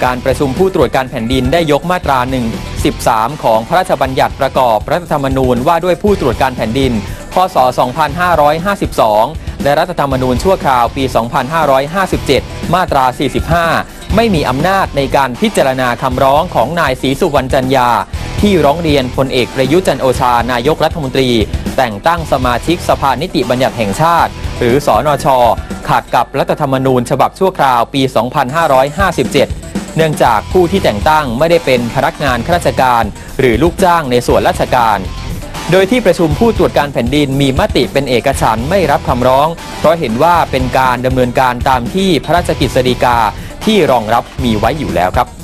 การประชุมผู้ตรวจการแผ่นดินได้ยกมาตรา 13 ของพระราชบัญญัติประกอบรัฐธรรมนูญว่าด้วยผู้ตรวจการแผ่นดิน พ.ศ. 2552 และรัฐธรรมนูญชั่วคราวปี 2557 มาตรา 45 ไม่มีอำนาจในการพิจารณาคำร้องของนายศรีสุวรรณจันยาที่ร้องเรียนพลเอกประยุทธ์จันทร์โอชานายกรัฐมนตรีแต่งตั้งสมาชิกสภานิติบัญญัติแห่งชาติหรือสนช.ขัดกับรัฐธรรมนูญฉบับชั่วคราวปี 2557 เนื่องจากผู้ที่แต่งตั้งไม่ได้เป็นพนักงานข้าราชการหรือลูกจ้างในส่วนราชการโดยที่ประชุมผู้ตรวจการแผ่นดินมีมติเป็นเอกฉันท์ไม่รับคำร้องเพราะเห็นว่าเป็นการดำเนินการตามที่พระราชกฤษฎีกาที่รองรับมีไว้อยู่แล้วครับ